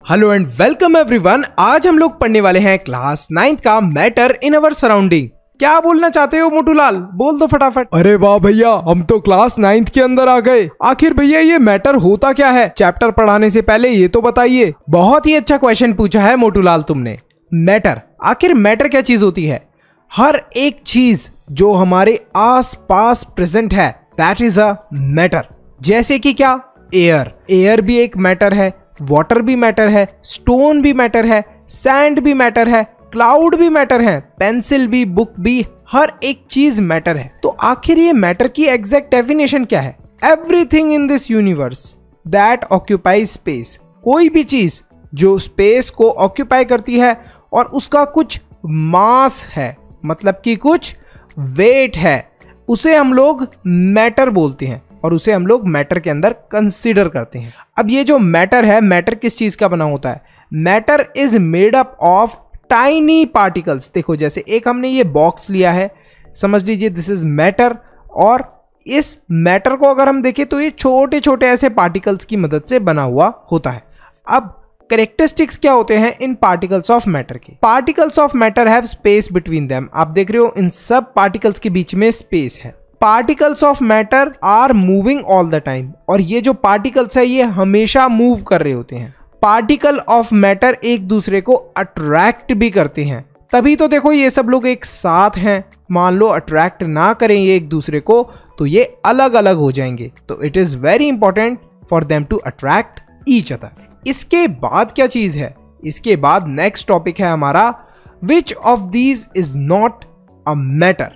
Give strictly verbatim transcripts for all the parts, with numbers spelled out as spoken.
Hello and welcome everyone. आज हम लोग पढ़ने वाले हैं क्लास नाइन्थ का मैटर इन अवर सराउंडिंग। क्या बोलना चाहते हो मोटूलाल, बोल दो फटाफट। अरे वाह भैया, हम तो क्लास नाइन्थ के अंदर आ गए। आखिर भैया ये मैटर होता क्या है? चैप्टर पढ़ाने से पहले ये तो बताइए। बहुत ही अच्छा क्वेश्चन पूछा है मोटूलाल तुमने। मैटर, आखिर मैटर क्या चीज होती है? हर एक चीज जो हमारे आस पास प्रेजेंट है दैट इज अ मैटर। जैसे कि क्या? एयर, एयर भी एक मैटर है, वाटर भी मैटर है, स्टोन भी मैटर है, सैंड भी मैटर है, क्लाउड भी मैटर है, पेंसिल भी, बुक भी, हर एक चीज मैटर है। तो आखिर ये मैटर की एग्जैक्ट डेफिनेशन क्या है? Everything in this universe that occupies space. कोई भी चीज जो स्पेस को ऑक्यूपाई करती है और उसका कुछ मास है, मतलब कि कुछ वेट है, उसे हम लोग मैटर बोलते हैं और उसे हम लोग मैटर के अंदर कंसीडर करते हैं। अब ये जो मैटर है, मैटर किस चीज का बना होता है? Matter is made up of tiny particles. देखो जैसे एक हमने ये बॉक्स लिया है, समझ लीजिए दिस इज मैटर, और इस मैटर को अगर हम देखें तो ये छोटे छोटे ऐसे पार्टिकल्स की मदद से बना हुआ होता है। अब कैरेक्टरिस्टिक्स क्या होते हैं इन पार्टिकल्स ऑफ मैटर के? Particles of matter have space between them. आप देख रहे हो इन सब पार्टिकल्स के बीच में स्पेस है। Particles of matter are moving all the time, और ये जो पार्टिकल्स है ये हमेशा मूव कर रहे होते हैं। पार्टिकल ऑफ मैटर एक दूसरे को अट्रैक्ट भी करते हैं, तभी तो देखो ये सब लोग एक साथ हैं। मान लो अट्रैक्ट ना करें ये एक दूसरे को तो ये अलग अलग हो जाएंगे। तो it is very important for them to attract each other. इसके बाद क्या चीज है? इसके बाद नेक्स्ट टॉपिक है हमारा, which of these is not a matter?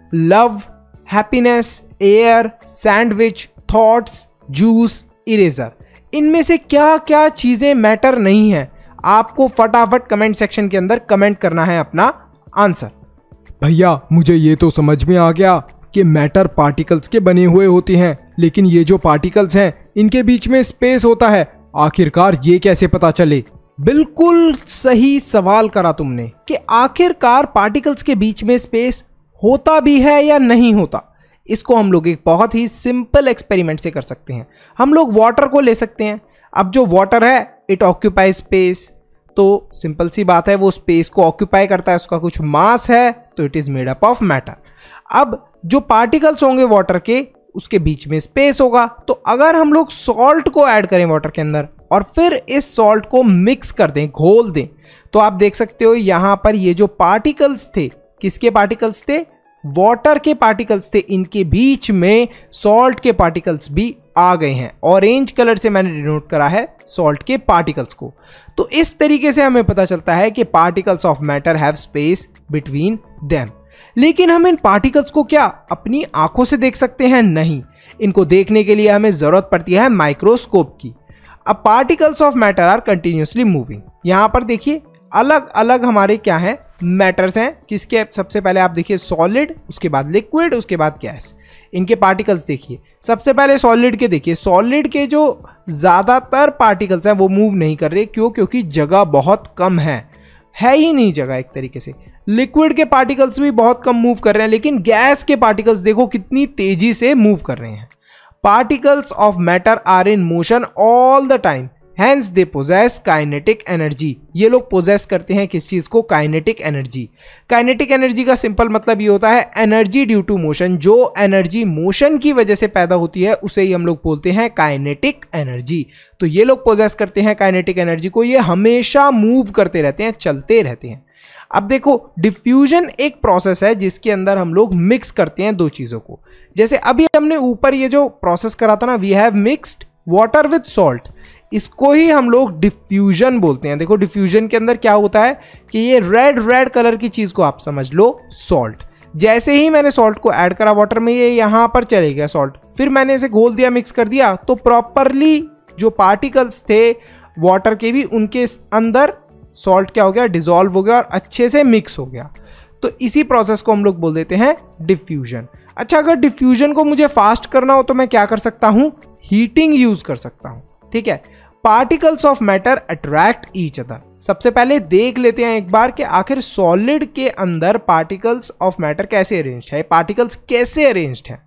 Love, happiness, air, sandwich, thoughts, juice, eraser. इनमें से क्या क्या चीजें मैटर नहीं है? आपको फटाफट कमेंट सेक्शन के अंदर कमेंट करना है अपना आंसर। भैया मुझे ये तो समझ में आ गया कि मैटर पार्टिकल्स के बने हुए होते हैं, लेकिन ये जो पार्टिकल्स हैं इनके बीच में स्पेस होता है। आखिरकार ये कैसे पता चले? बिल्कुल सही सवाल करा तुमने कि आखिरकार पार्टिकल्स के बीच में स्पेस होता भी है या नहीं होता। इसको हम लोग एक बहुत ही सिंपल एक्सपेरिमेंट से कर सकते हैं। हम लोग वाटर को ले सकते हैं। अब जो वाटर है इट ऑक्यूपाई स्पेस, तो सिंपल सी बात है वो स्पेस को ऑक्यूपाई करता है, उसका कुछ मास है, तो it is made up of matter. अब जो पार्टिकल्स होंगे वाटर के, उसके बीच में स्पेस होगा। तो अगर हम लोग सॉल्ट को ऐड करें वाटर के अंदर और फिर इस सॉल्ट को मिक्स कर दें, घोल दें, तो आप देख सकते हो यहां पर ये जो पार्टिकल्स थे, किसके पार्टिकल्स थे? वाटर के पार्टिकल्स थे। इनके बीच में सॉल्ट के पार्टिकल्स भी आ गए हैं। ऑरेंज कलर से मैंने डिनोट करा है सॉल्ट के पार्टिकल्स को। तो इस तरीके से हमें पता चलता है कि particles of matter have space between them. लेकिन हम इन पार्टिकल्स को क्या अपनी आंखों से देख सकते हैं? नहीं। इनको देखने के लिए हमें जरूरत पड़ती है माइक्रोस्कोप की। अब particles of matter are continuously moving. यहां पर देखिए अलग अलग हमारे क्या है? मैटर्स हैं। किसके? सबसे पहले आप देखिए सॉलिड, उसके बाद लिक्विड, उसके बाद गैस। इनके पार्टिकल्स देखिए। सबसे पहले सॉलिड के देखिए। सॉलिड के जो ज्यादातर पार्टिकल्स हैं वो मूव नहीं कर रहे। क्यों? क्योंकि जगह बहुत कम है, है ही नहीं जगह एक तरीके से। लिक्विड के पार्टिकल्स भी बहुत कम मूव कर रहे हैं, लेकिन गैस के पार्टिकल्स देखो कितनी तेजी से मूव कर रहे हैं। Particles of matter are in motion all the time, Hence they possess kinetic energy। ये लोग पोजेस करते हैं किस चीज को? Kinetic energy. काइनेटिक एनर्जी का सिंपल मतलब ये होता है एनर्जी ड्यू टू मोशन। जो एनर्जी मोशन की वजह से पैदा होती है उसे ही हम लोग बोलते हैं काइनेटिक एनर्जी। तो ये लोग पोजेस करते हैं काइनेटिक एनर्जी को। ये हमेशा मूव करते रहते हैं, चलते रहते हैं। अब देखो डिफ्यूजन एक प्रोसेस है जिसके अंदर हम लोग मिक्स करते हैं दो चीजों को। जैसे अभी हमने ऊपर ये जो प्रोसेस करा था ना, we have mixed water with salt, इसको ही हम लोग डिफ्यूजन बोलते हैं। देखो डिफ्यूजन के अंदर क्या होता है कि ये रेड रेड कलर की चीज को आप समझ लो सॉल्ट। जैसे ही मैंने सॉल्ट को ऐड करा वाटर में, ये यहां पर चले गया सॉल्ट, फिर मैंने इसे घोल दिया, मिक्स कर दिया, तो प्रॉपरली जो पार्टिकल्स थे वाटर के भी, उनके अंदर सॉल्ट क्या हो गया? डिसॉल्व हो गया और अच्छे से मिक्स हो गया। तो इसी प्रोसेस को हम लोग बोल देते हैं डिफ्यूजन। अच्छा, अगर डिफ्यूजन को मुझे फास्ट करना हो तो मैं क्या कर सकता हूं? हीटिंग यूज कर सकता हूं। ठीक है। Particles of matter attract each other. सबसे पहले देख लेते हैं एक बार कि आखिर सॉलिड के अंदर पार्टिकल्स ऑफ मैटर कैसे अरेंज्ड है, पार्टिकल्स कैसे अरेंज्ड है,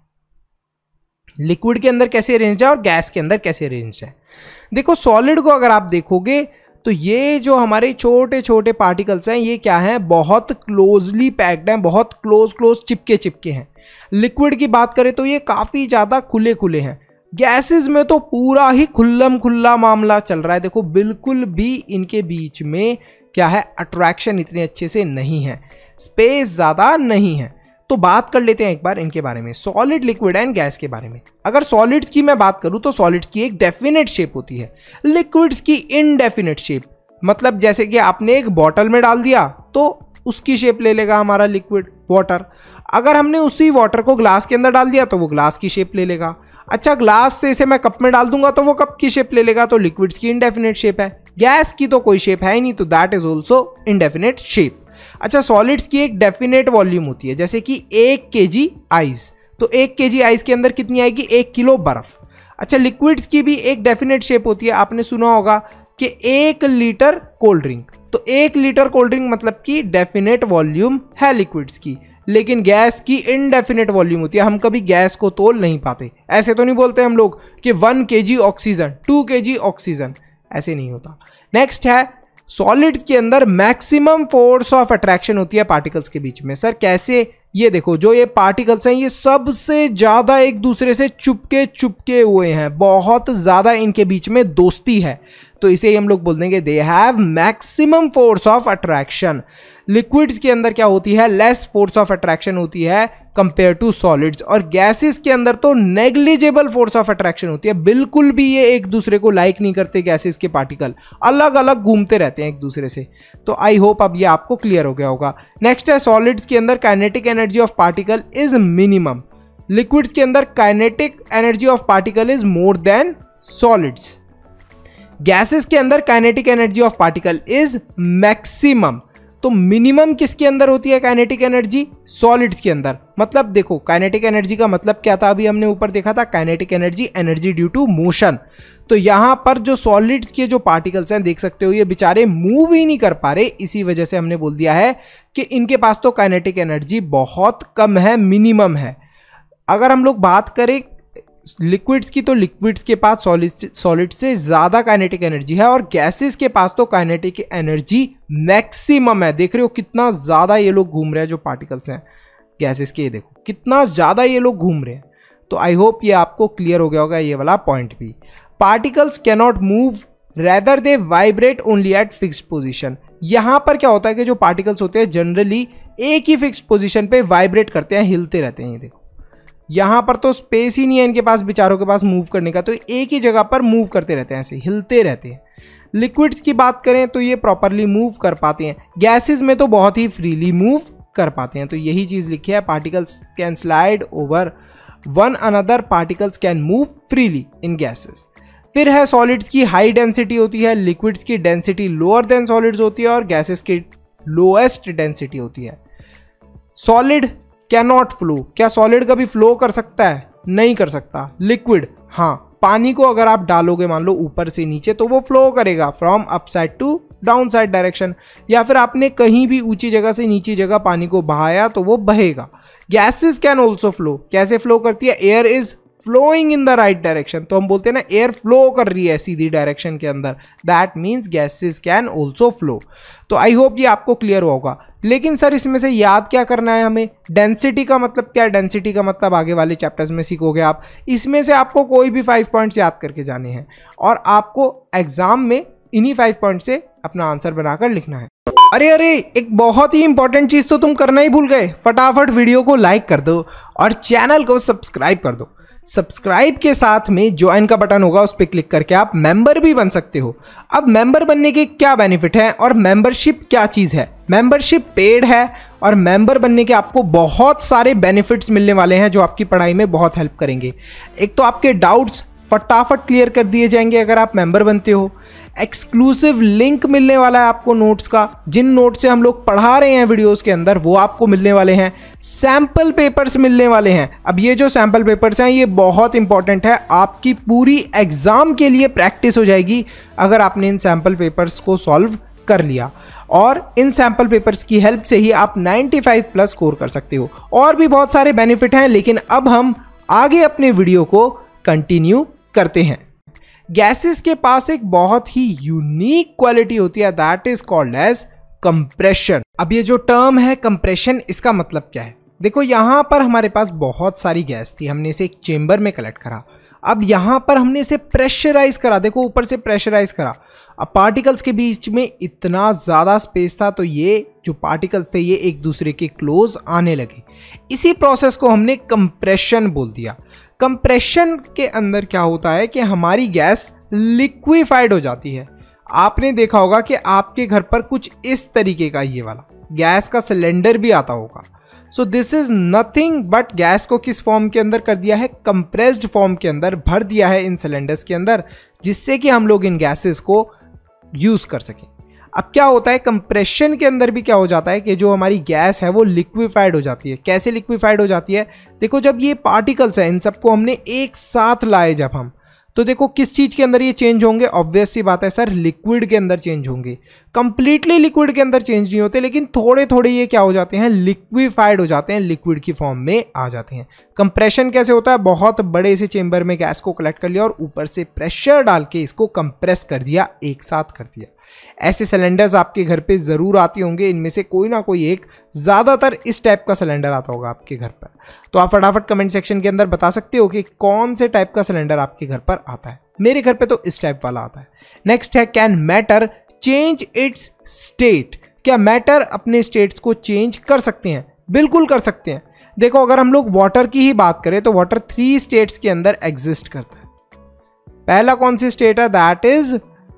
लिक्विड के अंदर कैसे अरेंज्ड है और गैस के अंदर कैसे अरेंज्ड है। देखो सॉलिड को अगर आप देखोगे तो ये जो हमारे छोटे छोटे पार्टिकल्स हैं ये क्या हैं, बहुत क्लोजली पैक्ड हैं, बहुत क्लोज क्लोज चिपके चिपके हैं। लिक्विड की बात करें तो ये काफ़ी ज़्यादा खुले खुले हैं। गैसेस में तो पूरा ही खुल्लम खुल्ला मामला चल रहा है। देखो बिल्कुल भी इनके बीच में क्या है, अट्रैक्शन इतने अच्छे से नहीं है, स्पेस ज़्यादा नहीं है। तो बात कर लेते हैं एक बार इनके बारे में, सॉलिड, लिक्विड एंड गैस के बारे में। अगर सॉलिड्स की मैं बात करूं तो सॉलिड्स की एक डेफिनेट शेप होती है, लिक्विड्स की इनडेफिनेट शेप। मतलब जैसे कि आपने एक बॉटल में डाल दिया तो उसकी शेप ले लेगा हमारा लिक्विड वाटर। अगर हमने उसी वाटर को ग्लास के अंदर डाल दिया तो वो ग्लास की शेप ले लेगा। अच्छा, ग्लास से इसे मैं कप में डाल दूंगा तो वो कप की शेप ले लेगा, तो लिक्विड्स की इनडेफिनेट शेप है। गैस की तो कोई शेप है ही नहीं, तो that is also indefinite shape. अच्छा, सॉलिड्स की एक डेफिनेट वॉल्यूम होती है, जैसे कि एक केजी आइस, तो एक केजी आइस के अंदर कितनी आएगी, एक किलो बर्फ। अच्छा, लिक्विड्स की भी एक डेफिनेट शेप होती है, आपने सुना होगा कि एक लीटर कोल्ड ड्रिंक, तो एक लीटर कोल्ड ड्रिंक मतलब कि डेफिनेट वॉल्यूम है लिक्विड्स की। लेकिन गैस की इनडेफिनेट वॉल्यूम होती है, हम कभी गैस को तोल नहीं पाते। ऐसे तो नहीं बोलते हम लोग कि one KG oxygen, two KG oxygen, ऐसे नहीं होता। नेक्स्ट है, सॉलिड्स के अंदर मैक्सिमम फोर्स ऑफ अट्रैक्शन होती है पार्टिकल्स के बीच में। सर कैसे, ये देखो जो ये पार्टिकल्स हैं ये सबसे ज़्यादा एक दूसरे से चुपके चुपके हुए हैं, बहुत ज़्यादा इनके बीच में दोस्ती है, तो इसे ही हम लोग बोल देंगे they have maximum force of attraction. Liquids के अंदर क्या होती है, लेस फोर्स ऑफ अट्रैक्शन होती है कंपेयर टू सॉलिड्स, और गैसेस के अंदर तो नेग्लिजिबल फोर्स ऑफ अट्रैक्शन होती है। बिल्कुल भी ये एक दूसरे को लाइक नहीं करते, गैसेस के पार्टिकल अलग अलग घूमते रहते हैं एक दूसरे से। तो आई होप अब ये आपको क्लियर हो गया होगा। नेक्स्ट है, सॉलिड्स के अंदर kinetic energy of particle is minimum, liquids के अंदर kinetic energy of particle is more than solids. Gases के अंदर kinetic energy of particle is maximum, तो मिनिमम किसके अंदर होती है काइनेटिक एनर्जी, सॉलिड्स के अंदर। मतलब देखो काइनेटिक एनर्जी का मतलब क्या था, अभी हमने ऊपर देखा था kinetic energy, energy due to motion. तो यहाँ पर जो सॉलिड्स के जो पार्टिकल्स हैं देख सकते हो ये बेचारे मूव ही नहीं कर पा रहे, इसी वजह से हमने बोल दिया है कि इनके पास तो काइनेटिक एनर्जी बहुत कम है, मिनिमम है। अगर हम लोग बात करें लिक्विड्स की, तो लिक्विड्स के पास सॉलिड सॉलिड से ज़्यादा काइनेटिक एनर्जी है, और गैसेस के पास तो काइनेटिक एनर्जी मैक्सिमम है। देख रहे हो कितना ज़्यादा ये लोग घूम रहे हैं, जो पार्टिकल्स हैं गैसेस के, ये देखो कितना ज़्यादा ये लोग घूम रहे हैं। तो आई होप ये आपको क्लियर हो गया होगा ये वाला पॉइंट भी। Particles cannot move rather they vibrate only at fixed position. यहाँ पर क्या होता है कि जो पार्टिकल्स होते हैं जनरली एक ही फिक्स्ड पोजिशन पे वाइब्रेट करते हैं, हिलते रहते हैं। ये देखो यहाँ पर तो स्पेस ही नहीं है इनके पास, बेचारों के पास मूव करने का, तो एक ही जगह पर मूव करते रहते हैं, ऐसे हिलते रहते हैं। लिक्विड्स की बात करें तो ये प्रॉपरली मूव कर पाते हैं, गैसेस में तो बहुत ही फ्रीली मूव कर पाते हैं। तो यही चीज़ लिखी है, particles can slide over one another, particles can move freely in gases. फिर है सॉलिड्स की हाई डेंसिटी होती है, लिक्विड्स की डेंसिटी लोअर देन सॉलिड्स होती है, और गैसेस की लोएस्ट डेंसिटी होती है। सॉलिड कैन नॉट फ्लो, क्या सॉलिड कभी फ्लो कर सकता है, नहीं कर सकता। लिक्विड हाँ, पानी को अगर आप डालोगे मान लो ऊपर से नीचे तो वो फ्लो करेगा from up side to down side direction, या फिर आपने कहीं भी ऊंची जगह से नीची जगह पानी को बहाया तो वो बहेगा। गैसेस कैन ऑल्सो फ्लो, कैसे फ्लो करती है, air is flowing in the right direction, तो हम बोलते हैं ना एयर फ्लो कर रही है सीधी डायरेक्शन के अंदर, that means gases can also flow. तो आई होप ये आपको क्लियर होगा। लेकिन सर इसमें से याद क्या करना है हमें, डेंसिटी का मतलब क्या है, डेंसिटी का मतलब आगे वाले चैप्टर्स में सीखोगे आप। इसमें से आपको कोई भी फाइव पॉइंट्स याद करके जाने हैं, और आपको एग्जाम में इन्हीं फाइव पॉइंट से अपना आंसर बनाकर लिखना है। अरे अरे एक बहुत ही इंपॉर्टेंट चीज़ तो तुम करना ही भूल गए, फटाफट वीडियो को लाइक कर दो और चैनल को सब्सक्राइब कर दो। सब्सक्राइब के साथ में ज्वाइन का बटन होगा, उस पर क्लिक करके आप मेंबर भी बन सकते हो। अब मेंबर बनने के क्या बेनिफिट हैं और मेंबरशिप क्या चीज़ है। मेंबरशिप पेड है, और मेंबर बनने के आपको बहुत सारे बेनिफिट्स मिलने वाले हैं जो आपकी पढ़ाई में बहुत हेल्प करेंगे। एक तो आपके डाउट्स फटाफट क्लियर कर दिए जाएंगे अगर आप मेंबर बनते हो। एक्सक्लूसिव लिंक मिलने वाला है आपको नोट्स का, जिन नोट्स से हम लोग पढ़ा रहे हैं वीडियोस के अंदर वो आपको मिलने वाले हैं। सैम्पल पेपर्स मिलने वाले हैं। अब ये जो सैम्पल पेपर्स हैं ये बहुत इंपॉर्टेंट है, आपकी पूरी एग्जाम के लिए प्रैक्टिस हो जाएगी अगर आपने इन सैम्पल पेपर्स को सॉल्व कर लिया, और इन सैम्पल पेपर्स की हेल्प से ही आप पचानवे प्लस स्कोर कर सकते हो। और भी बहुत सारे बेनिफिट हैं, लेकिन अब हम आगे अपने वीडियो को कंटिन्यू करते हैं। गैसेस के पास एक बहुत ही यूनिक क्वालिटी होती है, that is called as compression. अब ये जो टर्म है कंप्रेशन, इसका मतलब क्या है? देखो यहां पर हमारे पास बहुत सारी गैस थी, हमने इसे एक चेंबर में कलेक्ट करा। अब यहां पर हमने इसे प्रेशराइज करा, देखो ऊपर से प्रेशराइज करा। अब पार्टिकल्स के बीच में इतना ज़्यादा स्पेस था, तो ये जो पार्टिकल्स थे ये एक दूसरे के क्लोज आने लगे। इसी प्रोसेस को हमने कंप्रेशन बोल दिया। कंप्रेशन के अंदर क्या होता है कि हमारी गैस लिक्विफाइड हो जाती है। आपने देखा होगा कि आपके घर पर कुछ इस तरीके का ये वाला गैस का सिलेंडर भी आता होगा। So this is nothing but gas को किस फॉर्म के अंदर कर दिया है? कंप्रेस्ड फॉर्म के अंदर भर दिया है इन सिलेंडर्स के अंदर, जिससे कि हम लोग इन गैसेस को यूज कर सकें। अब क्या होता है कंप्रेशन के अंदर भी क्या हो जाता है कि जो हमारी गैस है वो लिक्विफाइड हो जाती है। कैसे लिक्विफाइड हो जाती है? देखो जब ये पार्टिकल्स हैं इन सबको हमने एक साथ लाए जब हम, तो देखो किस चीज़ के अंदर ये चेंज होंगे? ऑब्वियस सी बात है सर, लिक्विड के अंदर चेंज होंगे। कंप्लीटली लिक्विड के अंदर चेंज नहीं होते, लेकिन थोड़े थोड़े ये क्या हो जाते हैं? लिक्विफाइड हो जाते हैं, लिक्विड की फॉर्म में आ जाते हैं। कंप्रेशन कैसे होता है? बहुत बड़े से चेंबर में गैस को कलेक्ट कर लिया और ऊपर से प्रेशर डाल के इसको कंप्रेस कर दिया, एक साथ कर दिया। ऐसे सिलेंडर्स आपके घर पे ज़रूर आते होंगे, इनमें से कोई ना कोई एक, ज़्यादातर इस टाइप का सिलेंडर आता होगा आपके घर पर। तो आप फटाफट कमेंट सेक्शन के अंदर बता सकते हो कि कौन से टाइप का सिलेंडर आपके घर पर आता है। मेरे घर पे तो इस टाइप वाला आता है। नेक्स्ट है can matter change its state? क्या मैटर अपने स्टेट्स को चेंज कर सकते हैं? बिल्कुल कर सकते हैं। देखो अगर हम लोग वाटर की ही बात करें तो वाटर थ्री स्टेट्स के अंदर एग्जिस्ट करता है। पहला कौन सी स्टेट है? दैट इज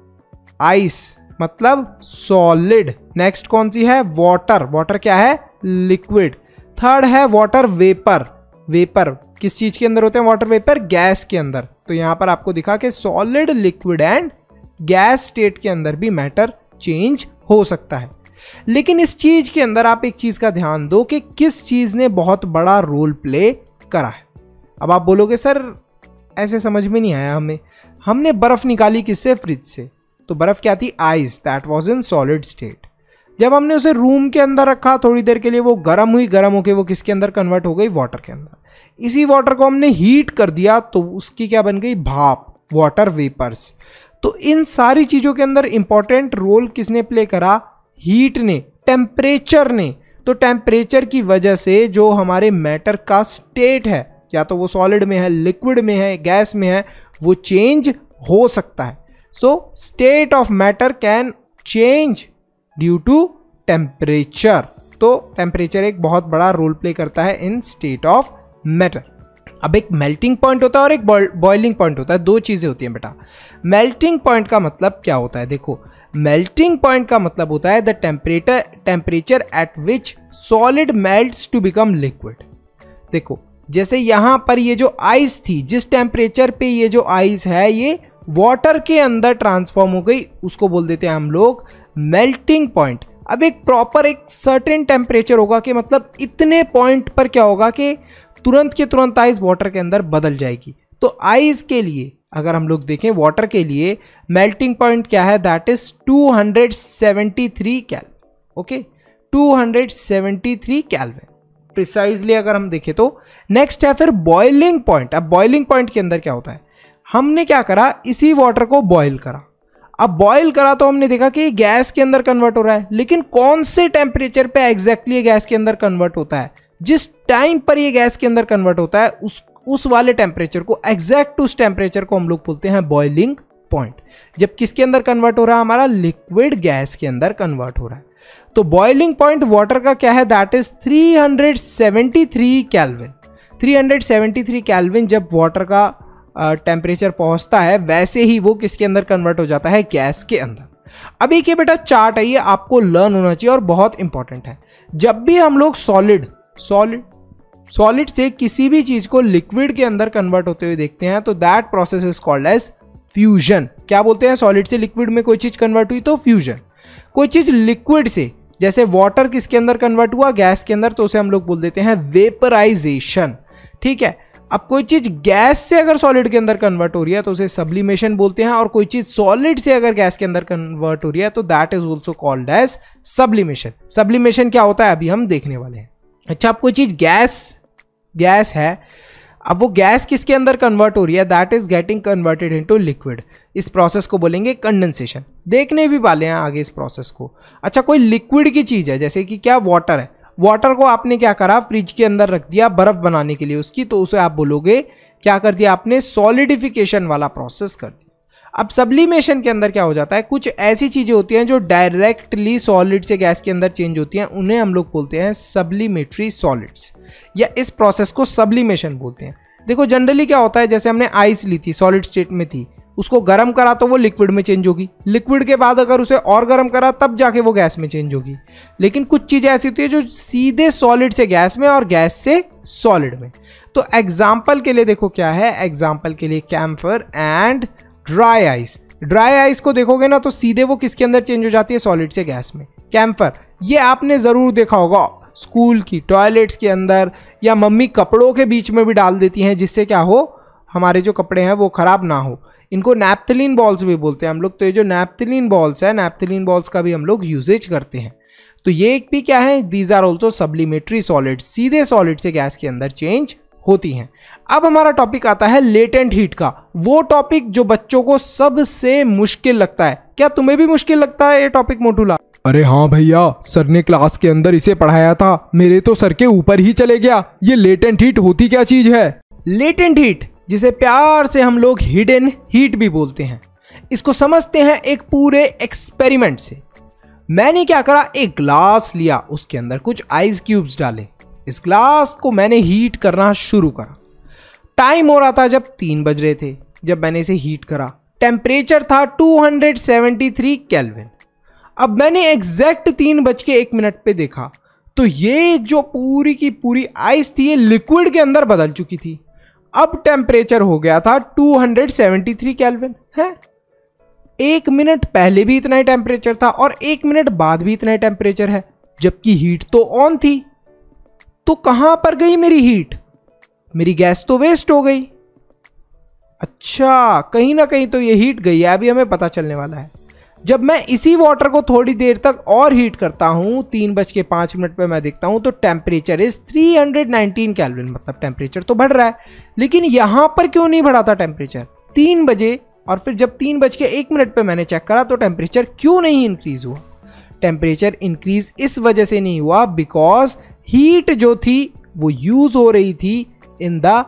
आइस, मतलब सॉलिड। नेक्स्ट कौन सी है? वाटर। वाटर क्या है? लिक्विड। थर्ड है वाटर वेपर। वेपर किस चीज के अंदर होते हैं? वाटर वेपर गैस के अंदर। तो यहां पर आपको दिखा कि solid, liquid and gas state के अंदर भी मैटर चेंज हो सकता है। लेकिन इस चीज के अंदर आप एक चीज का ध्यान दो कि किस चीज ने बहुत बड़ा रोल प्ले करा है। अब आप बोलोगे सर ऐसे समझ में नहीं आया हमें। हमने बर्फ निकाली किससे? फ्रिज से। तो बर्फ क्या थी? Ice, that was in solid state. जब हमने उसे रूम के अंदर रखा थोड़ी देर के लिए, वो गर्म हुई, गर्म होकर वो किसके अंदर कन्वर्ट हो गई? वाटर के अंदर। इसी वाटर को हमने हीट कर दिया तो उसकी क्या बन गई? भाप, वाटर वेपर्स। तो इन सारी चीजों के अंदर इंपॉर्टेंट रोल किसने प्ले करा? हीट ने, टेम्परेचर ने। तो टेम्परेचर की वजह से जो हमारे मैटर का स्टेट है, या तो वो सॉलिड में है, लिक्विड में है, गैस में है, वो चेंज हो सकता है। So state of matter can change due to temperature. तो टेम्परेचर एक बहुत बड़ा रोल प्ले करता है इन स्टेट ऑफ मैटर। अब एक मेल्टिंग पॉइंट होता है और एक बॉइलिंग पॉइंट होता है, दो चीजें होती हैं बेटा। मेल्टिंग पॉइंट का मतलब क्या होता है? देखो मेल्टिंग पॉइंट का मतलब होता है the temperature temperature at which solid melts to become liquid. देखो जैसे यहां पर ये जो आइस थी, जिस टेम्परेचर पे ये जो आइस है ये वाटर के अंदर ट्रांसफॉर्म हो गई, उसको बोल देते हैं हम लोग मेल्टिंग पॉइंट। अब एक प्रॉपर एक सर्टेन टेम्परेचर होगा कि मतलब इतने पॉइंट पर क्या होगा कि तुरंत के तुरंत आइस वाटर के अंदर बदल जाएगी। तो आइस के लिए अगर हम लोग देखें, वाटर के लिए मेल्टिंग पॉइंट क्या है? That is two seventy three kelvin. Okay, two seventy three kelvin precisely अगर हम देखें तो। नेक्स्ट है फिर बॉइलिंग पॉइंट। अब बॉइलिंग पॉइंट के अंदर क्या होता है? हमने क्या करा? इसी वाटर को बॉयल करा। अब बॉयल करा तो हमने देखा कि गैस के अंदर कन्वर्ट हो रहा है, लेकिन कौन से टेम्परेचर पे एग्जैक्टली गैस के अंदर कन्वर्ट होता है? जिस टाइम पर ये गैस के अंदर कन्वर्ट होता है उस उस वाले टेम्परेचर को, एग्जैक्ट उस टेम्परेचर को हम लोग बोलते हैं बॉइलिंग पॉइंट। जब किसके अंदर कन्वर्ट हो रहा है? हमारा लिक्विड गैस के अंदर कन्वर्ट हो रहा है। तो बॉइलिंग पॉइंट वाटर का क्या है? That is three seventy three kelvin. Three seventy three kelvin जब वाटर का टेम्परेचर uh, पहुंचता है, वैसे ही वो किसके अंदर कन्वर्ट हो जाता है? गैस के अंदर। अब एक ये बेटा चार्ट है, ये आपको लर्न होना चाहिए और बहुत इंपॉर्टेंट है। जब भी हम लोग सॉलिड सॉलिड सॉलिड से किसी भी चीज को लिक्विड के अंदर कन्वर्ट होते हुए देखते हैं तो that process is called as fusion. क्या बोलते हैं? सॉलिड से लिक्विड में कोई चीज कन्वर्ट हुई तो फ्यूजन। कोई चीज लिक्विड से, जैसे वाटर किसके अंदर कन्वर्ट हुआ? गैस के अंदर, तो उसे हम लोग बोल देते हैं वेपराइजेशन। ठीक है। अब कोई चीज गैस से अगर सॉलिड के अंदर कन्वर्ट हो रही है तो उसे सब्लिमेशन बोलते हैं, और कोई चीज सॉलिड से अगर गैस के अंदर कन्वर्ट हो रही है तो that is also called as sublimation. Sublimation क्या होता है अभी हम देखने वाले हैं। अच्छा, अब कोई चीज गैस गैस है, अब वो गैस किसके अंदर कन्वर्ट हो रही है, that is getting converted into liquid. इस प्रोसेस को बोलेंगे कंडेंसेशन। देखने भी वाले हैं आगे इस प्रोसेस को। अच्छा, कोई लिक्विड की चीज़ है, जैसे कि क्या, वाटर है। वाटर को आपने क्या करा, फ्रिज के अंदर रख दिया बर्फ बनाने के लिए उसकी, तो उसे आप बोलोगे क्या कर दिया आपने, सॉलिडिफिकेशन वाला प्रोसेस कर दिया। अब सब्लिमेशन के अंदर क्या हो जाता है, कुछ ऐसी चीज़ें होती हैं जो डायरेक्टली सॉलिड से गैस के अंदर चेंज होती हैं, उन्हें हम लोग बोलते हैं सब्लिमेटरी सॉलिड्स, या इस प्रोसेस को सब्लिमेशन बोलते हैं। देखो जनरली क्या होता है, जैसे हमने आइस ली थी, सॉलिड स्टेट में थी, उसको गर्म करा तो वो लिक्विड में चेंज होगी, लिक्विड के बाद अगर उसे और गर्म करा तब जाके वो गैस में चेंज होगी। लेकिन कुछ चीज़ें ऐसी होती है जो सीधे सॉलिड से गैस में और गैस से सॉलिड में। तो एग्जाम्पल के लिए देखो क्या है, एग्जाम्पल के लिए camphor and dry ice. Dry ice को देखोगे ना तो सीधे वो किसके अंदर चेंज हो जाती है, सॉलिड से गैस में। कैम्फर, ये आपने ज़रूर देखा होगा स्कूल की टॉयलेट्स के अंदर, या मम्मी कपड़ों के बीच में भी डाल देती हैं जिससे क्या हो, हमारे जो कपड़े हैं वो ख़राब ना हो। इनको नैप्थलीन बॉल्स भी बोलते हैं हम लोग। तो ये जो नैप्थलीन बॉल्स है, नैप्थलीन बॉल्स का भी हम लोग यूजेज करते हैं। तो ये भी क्या है, these are also sublimatory solid, सीधे सॉलिड से गैस के अंदर चेंज होती हैं। अब हमारा टॉपिक आता है लेटेंट हीट का, वो टॉपिक जो बच्चों को सबसे मुश्किल लगता है। क्या तुम्हें भी मुश्किल लगता है ये टॉपिक मोटूला? अरे हाँ भैया, सर ने क्लास के अंदर इसे पढ़ाया था, मेरे तो सर के ऊपर ही चले गया। ये लेटेंट हीट होती क्या चीज है? लेटेंट हीट, जिसे प्यार से हम लोग हिडन हीट भी बोलते हैं, इसको समझते हैं एक पूरे एक्सपेरिमेंट से। मैंने क्या करा, एक ग्लास लिया, उसके अंदर कुछ आइस क्यूब्स डाले, इस ग्लास को मैंने हीट करना शुरू करा। टाइम हो रहा था जब तीन बज रहे थे जब मैंने इसे हीट करा। टेम्परेचर था दो सौ तिहत्तर केल्विन। अब मैंने एग्जैक्ट तीन बज के एक मिनट पे देखा तो ये जो पूरी की पूरी आइस थी ये लिक्विड के अंदर बदल चुकी थी। अब टेम्परेचर हो गया था दो सौ तिहत्तर केल्विन है। एक मिनट पहले भी इतना ही टेम्परेचर था और एक मिनट बाद भी इतना ही टेम्परेचर है, जबकि हीट तो ऑन थी। तो कहां पर गई मेरी हीट? मेरी गैस तो वेस्ट हो गई। अच्छा, कहीं ना कहीं तो ये हीट गई है, अभी हमें पता चलने वाला है। जब मैं इसी वाटर को थोड़ी देर तक और हीट करता हूं, तीन बज के पाँच मिनट पे मैं देखता हूं तो टेम्परेचर इज तीन सौ उन्नीस केल्विन, मतलब टेम्परेचर तो बढ़ रहा है। लेकिन यहां पर क्यों नहीं बढ़ा था टेम्परेचर? तीन बजे और फिर जब तीन बज के एक मिनट पे मैंने चेक करा तो टेम्परेचर क्यों नहीं इंक्रीज हुआ? टेम्परेचर इंक्रीज इस वजह से नहीं हुआ बिकॉज हीट जो थी वो यूज हो रही थी in the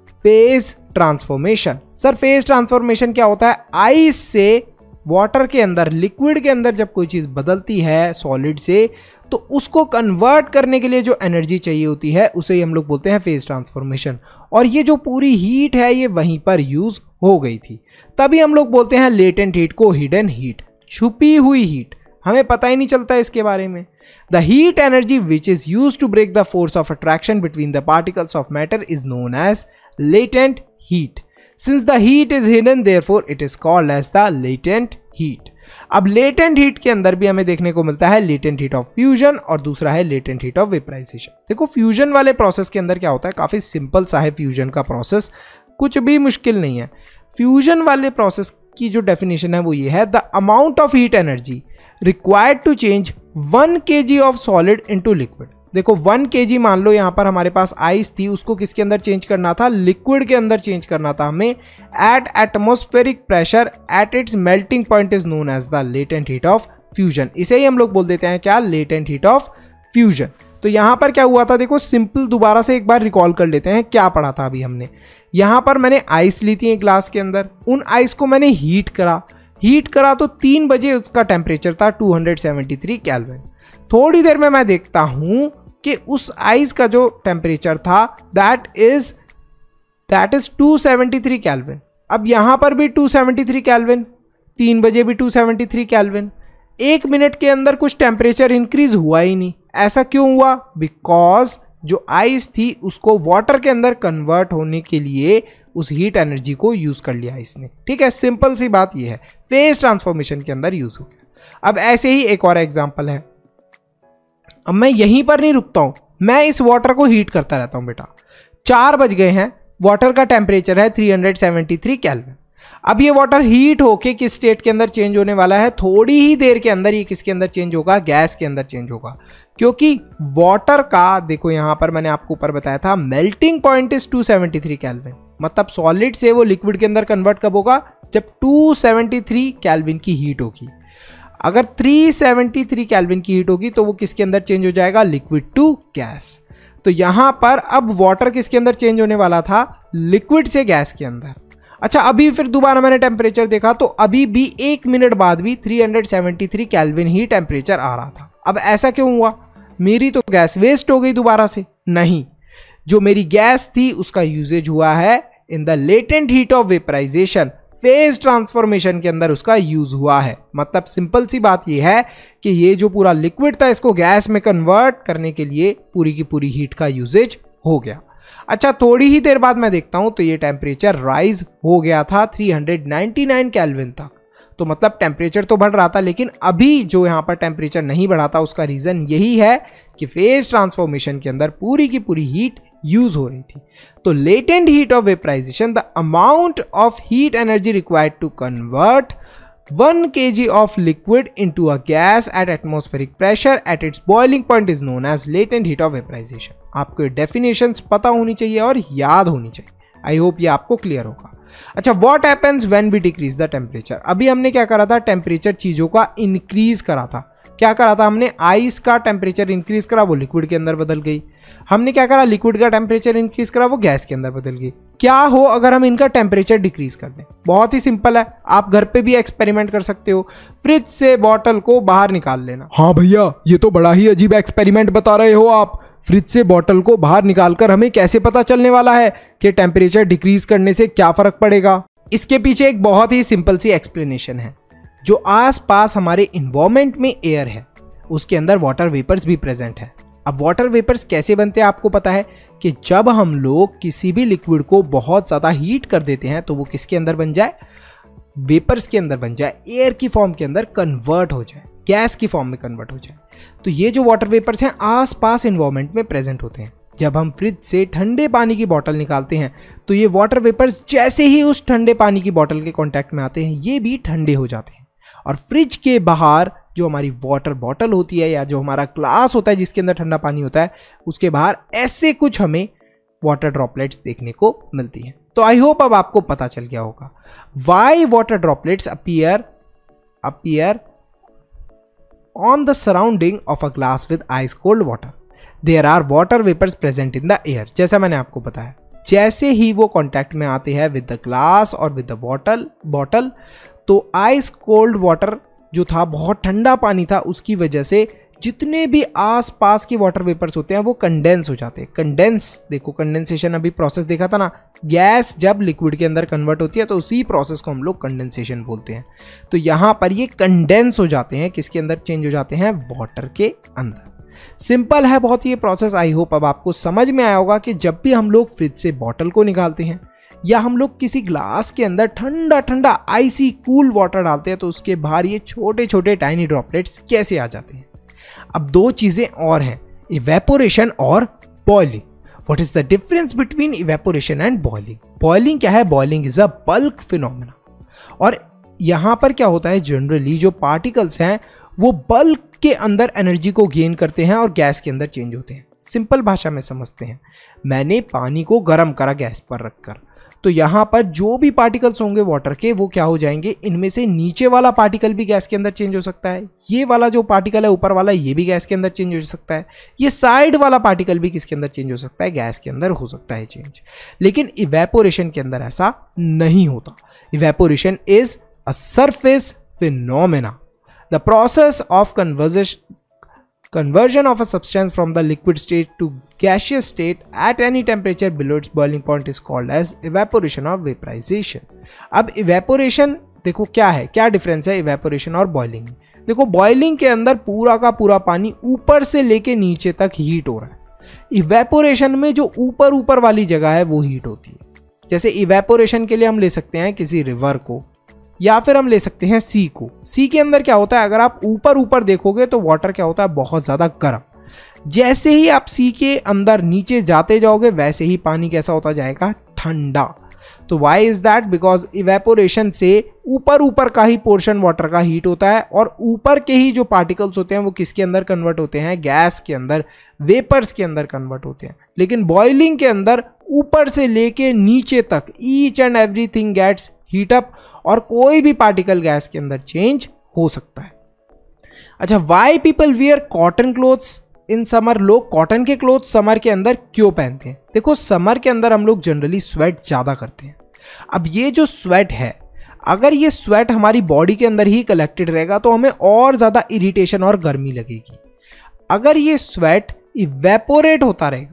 phase transformation. Sir phase transformation क्या होता है? आइस से वाटर के अंदर, लिक्विड के अंदर जब कोई चीज़ बदलती है सॉलिड से, तो उसको कन्वर्ट करने के लिए जो एनर्जी चाहिए होती है उसे ही हम लोग बोलते हैं फेज ट्रांसफॉर्मेशन। और ये जो पूरी हीट है ये वहीं पर यूज हो गई थी, तभी हम लोग बोलते हैं लेटेंट हीट को हिडन हीट, छुपी हुई हीट। हमें पता ही नहीं चलता इसके बारे में। The heat energy which is use to break the force of attraction between the particles of matter is known as latent heat. Since the heat is hidden, therefore it is called as the latent heat. अब latent heat के अंदर भी हमें देखने को मिलता है latent heat of fusion और दूसरा है latent heat of vaporization। देखो फ्यूजन वाले प्रोसेस के अंदर क्या होता है, काफ़ी सिंपल सा है फ्यूजन का प्रोसेस, कुछ भी मुश्किल नहीं है। फ्यूजन वाले प्रोसेस की जो डेफिनेशन है वो ये है, the amount of heat energy required to change one K G of solid into liquid. देखो वन केजी मान लो यहाँ पर हमारे पास आइस थी, उसको किसके अंदर चेंज करना था? लिक्विड के अंदर चेंज करना था हमें at atmospheric pressure at its melting point is known as the latent heat of fusion. इसे ही हम लोग बोल देते हैं क्या? Latent heat of fusion. तो यहाँ पर क्या हुआ था देखो, सिंपल दोबारा से एक बार रिकॉल कर लेते हैं क्या पढ़ा था अभी हमने। यहाँ पर मैंने आइस ली थी एक ग्लास के अंदर, उन आइस को मैंने हीट करा हीट करा तो तीन बजे उसका टेम्परेचर था दो सौ तिहत्तर केल्विन। थोड़ी देर में मैं देखता हूं कि उस आइस का जो टेम्परेचर था दैट इज दैट इज दो सौ तिहत्तर केल्विन। अब यहां पर भी दो सौ तिहत्तर केल्विन, तीन बजे भी दो सौ तिहत्तर केल्विन। एक मिनट के अंदर कुछ टेम्परेचर इंक्रीज हुआ ही नहीं। ऐसा क्यों हुआ? बिकॉज जो आइस थी उसको वाटर के अंदर कन्वर्ट होने के लिए उस हीट एनर्जी को यूज कर लिया इसने। ठीक है, सिंपल सी बात यह है, फेज ट्रांसफॉर्मेशन के अंदर यूज हो गया। अब ऐसे ही एक और एग्जांपल है। अब मैं यहीं पर नहीं रुकता हूं, मैं इस वाटर को हीट करता रहता हूं बेटा। चार बज गए हैं, वाटर का टेम्परेचर है तीन सौ तिहत्तर केल्विन। अब ये वाटर हीट होके किस स्टेट के अंदर चेंज होने वाला है? थोड़ी ही देर के अंदर ये किसके अंदर चेंज होगा? गैस के अंदर चेंज होगा। क्योंकि वाटर का देखो यहाँ पर मैंने आपको ऊपर बताया था melting point is two seventy three kelvin, मतलब सॉलिड से वो लिक्विड के अंदर कन्वर्ट कब होगा, जब टू सेवेंटी थ्री केल्विन की हीट होगी। अगर थ्री सेवेंटी थ्री केल्विन की हीट होगी तो वो किसके अंदर चेंज हो जाएगा, लिक्विड टू गैस। तो यहां पर अब वाटर किसके अंदर चेंज होने वाला था, लिक्विड से गैस के अंदर। अच्छा, अभी फिर दोबारा मैंने टेम्परेचर देखा तो अभी भी एक मिनट बाद भी थ्री सेवेंटी थ्री केल्विन ही टेम्परेचर आ रहा था। अब ऐसा क्यों हुआ, मेरी तो गैस वेस्ट हो गई दोबारा से? नहीं, जो मेरी गैस थी उसका यूजेज हुआ है in the latent heat of vaporization, phase transformation के अंदर उसका यूज हुआ है। मतलब सिंपल सी बात यह है कि ये जो पूरा लिक्विड था इसको गैस में कन्वर्ट करने के लिए पूरी की पूरी हीट का यूजेज हो गया। अच्छा, थोड़ी ही देर बाद मैं देखता हूं तो ये टेम्परेचर राइज हो गया था थ्री नाइंटी नाइन केल्विन तक। तो मतलब टेम्परेचर तो बढ़ रहा था, लेकिन अभी जो यहाँ पर टेम्परेचर नहीं बढ़ा था उसका रीजन यही है कि फेज ट्रांसफॉर्मेशन के अंदर पूरी की पूरी हीट यूज हो रही थी। तो latent heat of vaporization, the amount of heat energy required to convert one KG of liquid into a gas at atmospheric pressure at its boiling point is known as latent heat of vaporization. आपको definitions पता होनी चाहिए और याद होनी चाहिए। I hope ये आपको क्लियर होगा। अच्छा, what happens when we decrease the temperature. अभी हमने क्या करा था, टेम्परेचर चीजों का इंक्रीज करा था। क्या करा था हमने, आइस का टेम्परेचर इंक्रीज करा, वो लिक्विड के अंदर बदल गई। हमने क्या करा, लिक्विड का टेम्परेचर इंक्रीज करा, वो गैस के अंदर बदल गई। क्या हो अगर हम इनका टेम्परेचर डिक्रीज कर दें? बहुत ही सिंपल है, आप घर पे भी एक्सपेरिमेंट कर सकते हो। फ्रिज से बॉटल को बाहर निकाल लेना। हाँ भैया, ये तो बड़ा ही अजीब एक्सपेरिमेंट बता रहे हो आप। फ्रिज से बॉटल को बाहर निकालकर हमें कैसे पता चलने वाला है कि टेम्परेचर डिक्रीज करने से क्या फर्क पड़ेगा? इसके पीछे एक बहुत ही सिंपल सी एक्सप्लेनेशन है। जो आसपास हमारे इन्वायरमेंट में एयर है उसके अंदर वाटर वेपर्स भी प्रेजेंट है। अब वाटर वेपर्स कैसे बनते हैं आपको पता है कि जब हम लोग किसी भी लिक्विड को बहुत ज़्यादा हीट कर देते हैं तो वो किसके अंदर बन जाए, वेपर्स के अंदर बन जाए, एयर की फॉर्म के अंदर कन्वर्ट हो जाए, गैस की फॉर्म में कन्वर्ट हो जाए। तो ये जो वाटर वेपर्स हैं आसपास इन्वायरमेंट में प्रेजेंट होते हैं। जब हम फ्रिज से ठंडे पानी की बोतल निकालते हैं तो ये वाटर वेपर्स जैसे ही उस ठंडे पानी की बोतल के कांटेक्ट में आते हैं ये भी ठंडे हो जाते हैं। और फ्रिज के बाहर जो हमारी वाटर बॉटल होती है या जो हमारा ग्लास होता है जिसके अंदर ठंडा पानी होता है उसके बाहर ऐसे कुछ हमें वाटर ड्रॉपलेट्स देखने को मिलती हैं। तो आई होप अब आपको पता चल गया होगा why water droplets appear appear on the surrounding of a glass with ice cold water. There are water vapours present in the air. जैसा मैंने आपको बताया, जैसे ही वो कांटेक्ट में आते हैं विद द ग्लास और विद द बॉटल बॉटल तो आइस कोल्ड वाटर जो था, बहुत ठंडा पानी था, उसकी वजह से जितने भी आसपास के वाटर वेपर्स होते हैं वो कंडेंस हो जाते हैं। कंडेंस, देखो कंडेंसेशन अभी प्रोसेस देखा था ना, गैस जब लिक्विड के अंदर कन्वर्ट होती है तो उसी प्रोसेस को हम लोग कंडेंसेशन बोलते हैं। तो यहाँ पर ये कंडेंस हो जाते हैं, किसके अंदर चेंज हो जाते हैं, वाटर के अंदर। सिंपल है बहुत ये प्रोसेस। आई होप अब आपको समझ में आया होगा कि जब भी हम लोग फ्रिज से बॉटल को निकालते हैं या हम लोग किसी ग्लास के अंदर ठंडा ठंडा आइसी कूल वाटर डालते हैं तो उसके बाहर ये छोटे छोटे टाइनी ड्रॉपलेट्स कैसे आ जाते हैं। अब दो चीजें और हैं, इवेपोरेशन और boiling. What is the difference between evaporation and boiling? Boiling क्या है? Boiling is a bulk phenomena. और यहां पर क्या होता है, जनरली जो पार्टिकल्स हैं वो बल्क के अंदर एनर्जी को गेन करते हैं और गैस के अंदर चेंज होते हैं। सिंपल भाषा में समझते हैं, मैंने पानी को गर्म करा गैस पर रखकर, तो यहाँ पर जो भी पार्टिकल्स होंगे वाटर के वो क्या हो जाएंगे, इनमें से नीचे वाला पार्टिकल भी गैस के अंदर चेंज हो सकता है, ये वाला जो पार्टिकल है ऊपर वाला ये भी गैस के अंदर चेंज हो सकता है, ये साइड वाला पार्टिकल भी किसके अंदर चेंज हो सकता है, गैस के अंदर हो सकता है चेंज। लेकिन इवेपोरेशन के अंदर ऐसा नहीं होता। Evaporation is a surface phenomena, the process of conversion conversion of a substance from the liquid state to gaseous state at any temperature below its boiling point is called as evaporation or vaporization। अब evaporation देखो क्या है, क्या difference है evaporation और boiling में। देखो boiling के अंदर पूरा का पूरा पानी ऊपर से लेके नीचे तक हीट हो रहा है, evaporation में जो ऊपर ऊपर वाली जगह है वो हीट होती है। जैसे evaporation के लिए हम ले सकते हैं किसी रिवर को या फिर हम ले सकते हैं सी को। सी के अंदर क्या होता है, अगर आप ऊपर ऊपर देखोगे तो वाटर क्या होता है, बहुत ज़्यादा गर्म। जैसे ही आप सी के अंदर नीचे जाते जाओगे वैसे ही पानी कैसा होता जाएगा, ठंडा। तो why is that? Because evaporation से ऊपर ऊपर का ही पोर्शन वाटर का हीट होता है और ईपर के ही जो पार्टिकल्स होते हैं वो किसके अंदर कन्वर्ट होते हैं? गैस के अंदर, वेपर्स के अंदर कन्वर्ट होते हैं। लेकिन बॉइलिंग के अंदर ऊपर से लेके नीचे तक each and everything gets heat up और कोई भी पार्टिकल गैस के अंदर चेंज हो सकता है। अच्छा, why people wear cotton clothes in summer? लोग कॉटन के क्लोथ समर के अंदर क्यों पहनते हैं? देखो, समर के अंदर हम लोग जनरली स्वेट ज़्यादा करते हैं। अब ये जो स्वेट है, अगर ये स्वेट हमारी बॉडी के अंदर ही कलेक्टेड रहेगा तो हमें और ज़्यादा इरिटेशन और गर्मी लगेगी। अगर ये स्वेट इवेपोरेट होता रहेगा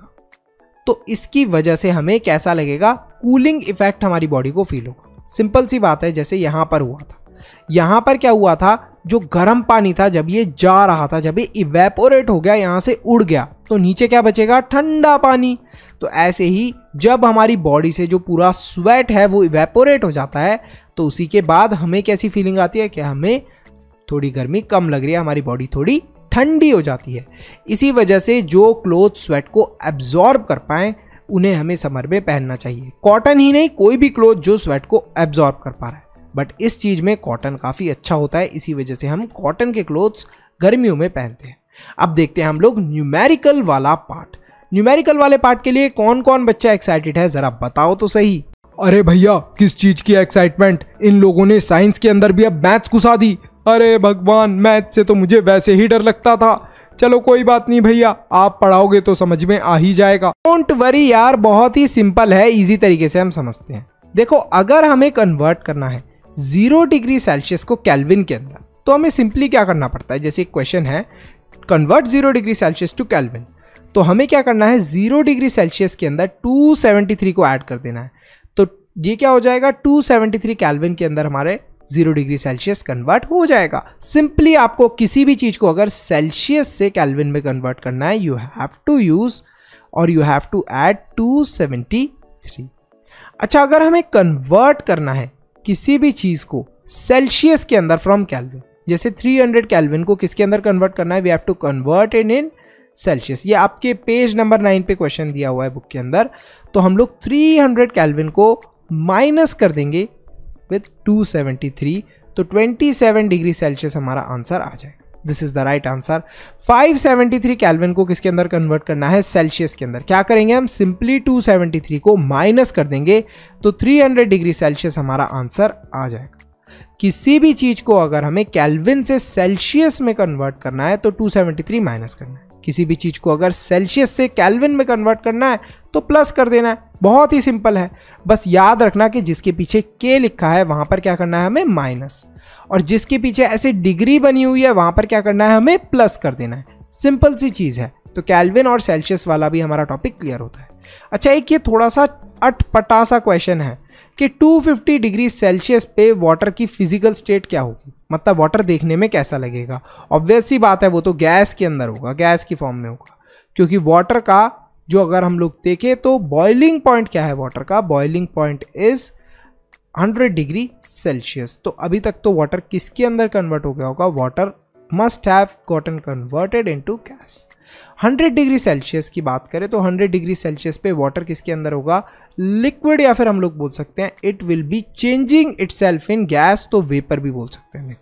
तो इसकी वजह से हमें कैसा लगेगा? कूलिंग इफेक्ट हमारी बॉडी को फील होगा। सिंपल सी बात है, जैसे यहाँ पर हुआ था। यहाँ पर क्या हुआ था? जो गर्म पानी था, जब ये जा रहा था, जब ये इवेपोरेट हो गया, यहाँ से उड़ गया, तो नीचे क्या बचेगा? ठंडा पानी। तो ऐसे ही जब हमारी बॉडी से जो पूरा स्वेट है वो इवेपोरेट हो जाता है तो उसी के बाद हमें कैसी फीलिंग आती है कि हमें थोड़ी गर्मी कम लग रही है, हमारी बॉडी थोड़ी ठंडी हो जाती है। इसी वजह से जो क्लोथ स्वेट को एब्जॉर्ब कर पाए उन्हें हमें समर में पहनना चाहिए। कॉटन ही नहीं, कोई भी क्लोथ जो स्वेट को एब्जॉर्ब कर पा रहा है। बट इस चीज़ में कॉटन काफ़ी अच्छा होता है, इसी वजह से हम कॉटन के क्लोथ्स गर्मियों में पहनते हैं। अब देखते हैं हम लोग न्यूमेरिकल वाला पार्ट। न्यूमेरिकल वाले पार्ट के लिए कौन कौन बच्चा एक्साइटेड है, ज़रा बताओ तो सही। अरे भैया, किस चीज की एक्साइटमेंट? इन लोगों ने साइंस के अंदर भी अब मैथ्स घुसा दी। अरे भगवान, मैथ्स से तो मुझे वैसे ही डर लगता था। चलो कोई बात नहीं भैया, आप पढ़ाओगे तो समझ में आ ही जाएगा। डोंट वरी यार, बहुत ही सिंपल है, इजी तरीके से हम समझते हैं। देखो, अगर हमें कन्वर्ट करना है जीरो डिग्री सेल्सियस को केल्विन के अंदर, तो हमें सिंपली क्या करना पड़ता है? जैसे एक क्वेश्चन है, convert zero degree Celsius to kelvin, तो हमें क्या करना है? जीरो डिग्री सेल्सियस के अंदर टू सेवेंटी थ्री को ऐड कर देना है। तो ये क्या हो जाएगा? टू सेवेंटी थ्री केल्विन के अंदर हमारे जीरो डिग्री सेल्सियस कन्वर्ट हो जाएगा। सिंपली आपको किसी भी चीज को अगर सेल्सियस से केल्विन में कन्वर्ट करना है, यू हैव टू यूज और you have to add two seventy three. अच्छा, अगर हमें कन्वर्ट करना है किसी भी चीज को सेल्सियस के अंदर फ्रॉम केल्विन, जैसे थ्री हंड्रेड केल्विन को किसके अंदर कन्वर्ट करना है? We have to convert in in Celsius. ये आपके पेज नंबर नाइन पे क्वेश्चन दिया हुआ है बुक के अंदर। तो हम लोग थ्री हंड्रेड केल्विन को माइनस कर देंगे विथ टू सेवेंटी थ्री, तो ट्वेंटी सेवन डिग्री सेल्सियस हमारा आंसर आ जाएगा। This is the right answer. Five seventy three kelvin को किसके अंदर कन्वर्ट करना है? सेल्सियस के अंदर। क्या करेंगे हम? सिंपली टू सेवेंटी थ्री को माइनस कर देंगे तो थ्री हंड्रेड डिग्री सेल्सियस हमारा आंसर आ जाएगा। किसी भी चीज को अगर हमें केल्विन से सेल्सियस में कन्वर्ट करना है तो टू सेवेंटी थ्री माइनस करना है। किसी भी चीज को अगर सेल्सियस से केल्विन में कन्वर्ट करना है तो प्लस कर देना है। बहुत ही सिंपल है। बस याद रखना कि जिसके पीछे के लिखा है वहां पर क्या करना है? हमें माइनस, और जिसके पीछे ऐसे डिग्री बनी हुई है वहां पर क्या करना है? हमें प्लस कर देना है। सिंपल सी चीज है। तो केल्विन और सेल्सियस वाला भी हमारा टॉपिक क्लियर होता है। अच्छा, एक ये थोड़ा सा अटपटा सा क्वेश्चन है कि टू फिफ्टी डिग्री सेल्सियस पे वाटर की फिजिकल स्टेट क्या होगी? मतलब वाटर देखने में कैसा लगेगा? ऑब्वियस सी बात है, वो तो गैस के अंदर होगा, गैस की फॉर्म में होगा। क्योंकि वाटर का जो अगर हम लोग देखें तो बॉइलिंग पॉइंट क्या है वाटर का? Boiling point is hundred degree Celsius. तो अभी तक तो वाटर किसके अंदर कन्वर्ट हो गया होगा? Water must have gotten converted into gas. Hundred degree Celsius की बात करें तो हंड्रेड डिग्री सेल्सियस पे वाटर किसके अंदर होगा? लिक्विड, या फिर हम लोग बोल सकते हैं it will be changing itself in gas, तो वेपर भी बोल सकते हैं।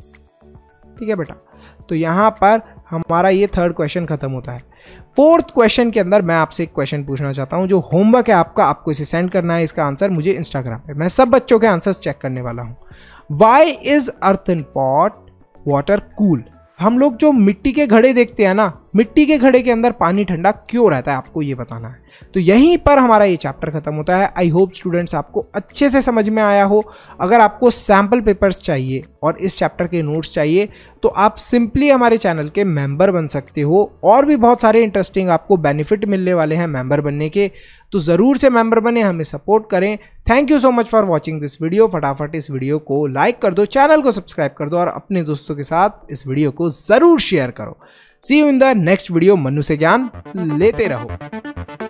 ठीक है बेटा, तो यहां पर हमारा ये थर्ड क्वेश्चन खत्म होता है। फोर्थ क्वेश्चन के अंदर मैं आपसे एक क्वेश्चन पूछना चाहता हूं, जो होमवर्क है आपका, आपको इसे सेंड करना है। इसका आंसर मुझे इंस्टाग्राम पे, मैं सब बच्चों के आंसर्स चेक करने वाला हूं। Why is earthen pot water cool? हम लोग जो मिट्टी के घड़े देखते हैं ना, मिट्टी के घड़े के अंदर पानी ठंडा क्यों रहता है, आपको ये बताना है। तो यहीं पर हमारा ये चैप्टर खत्म होता है। आई होप स्टूडेंट्स आपको अच्छे से समझ में आया हो। अगर आपको सैम्पल पेपर्स चाहिए और इस चैप्टर के नोट्स चाहिए तो आप सिंपली हमारे चैनल के मेंबर बन सकते हो। और भी बहुत सारे इंटरेस्टिंग आपको बेनिफिट मिलने वाले हैं मेंबर बनने के, तो ज़रूर से मेंबर बने, हमें सपोर्ट करें। Thank you so much for watching this video. फटाफट इस वीडियो को लाइक कर दो, चैनल को सब्सक्राइब कर दो और अपने दोस्तों के साथ इस वीडियो को ज़रूर शेयर करो। See you in the next video. Manu से ज्ञान लेते रहो।